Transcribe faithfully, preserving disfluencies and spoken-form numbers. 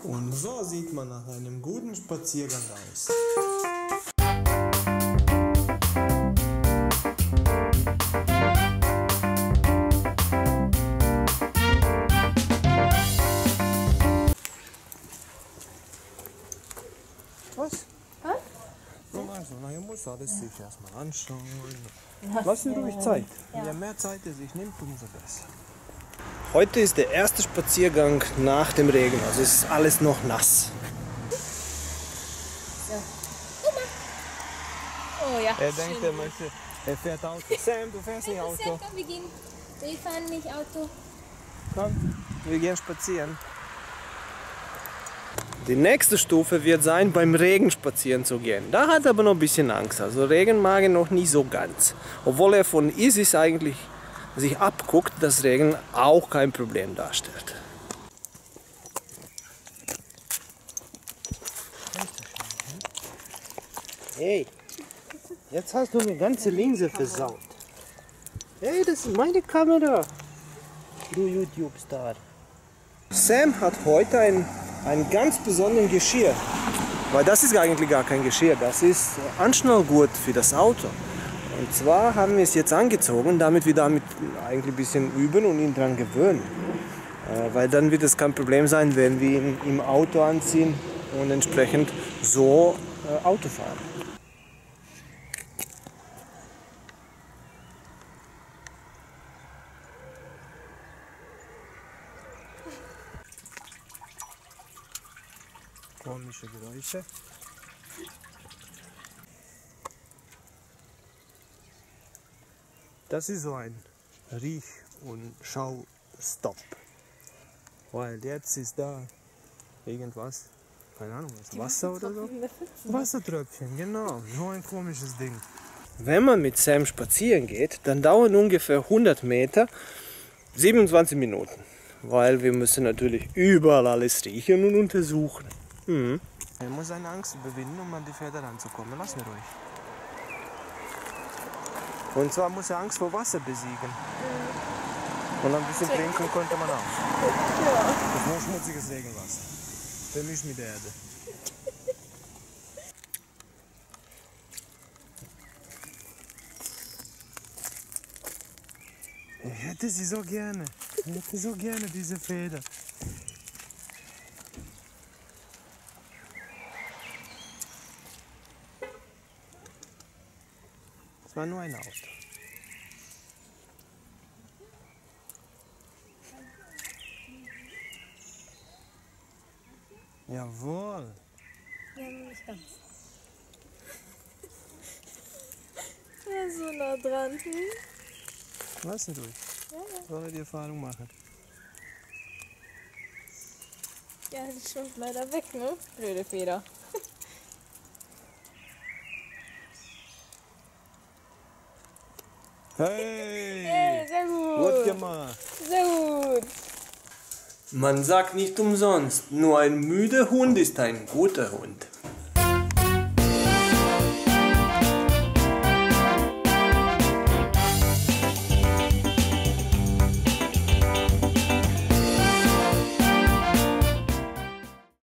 Und so sieht man nach einem guten Spaziergang aus. Was? Was? Also, na, ihr muss alles sich erstmal anschauen. Lass ihm ruhig Zeit. Ja. Je mehr Zeit er sich nimmt, umso besser. Heute ist der erste Spaziergang nach dem Regen, also es ist alles noch nass. So. Oh ja. Er denkt, er möchte, er fährt Auto. Sam, du fährst nicht Auto. Sam, komm, wir gehen. Wir fahren nicht Auto. Komm, wir gehen spazieren. Die nächste Stufe wird sein, beim Regen spazieren zu gehen. Da hat er aber noch ein bisschen Angst. Also Regen mag er noch nie so ganz. Obwohl er von Isis eigentlich sich abguckt, dass Regen auch kein Problem darstellt. Hey, jetzt hast du eine ganze Linse versaut. Hey, das ist meine Kamera, du YouTube-Star. Sam hat heute ein, ein ganz besonderes Geschirr. Weil das ist eigentlich gar kein Geschirr, das ist Anschnallgurt für das Auto. Und zwar haben wir es jetzt angezogen, damit wir damit eigentlich ein bisschen üben und ihn daran gewöhnen. Äh, weil dann wird es kein Problem sein, wenn wir ihn im Auto anziehen und entsprechend so äh, Auto fahren. Komische Geräusche. Das ist so ein Riech- und Schau-Stopp. Weil jetzt ist da irgendwas, keine Ahnung, was, Wasser oder so? Wassertröpfchen, genau, so ein komisches Ding. Wenn man mit Sam spazieren geht, dann dauern ungefähr hundert Meter siebenundzwanzig Minuten. Weil wir müssen natürlich überall alles riechen und untersuchen. Mhm. Er muss seine Angst überwinden, um an die Pferde ranzukommen. Lass ihn ruhig. Und zwar muss er Angst vor Wasser besiegen. Und ein bisschen trinken konnte man auch. Ja. Das ist nur schmutziges Regenwasser. Vermischt mit der Erde. Ich hätte sie so gerne. Ich hätte so gerne diese Feder. Es war nur ein Auto. Jawohl. Ja, nicht ganz. Ja, so nah dran. Hm? Lass ihn durch. Ja, ja. Soll er die Erfahrung machen? Ja, die schwimmt leider weg, ne? Blöde Feder. Hey! Hey, sehr gut. Gut gemacht. Sehr gut. Man sagt nicht umsonst, nur ein müder Hund ist ein guter Hund.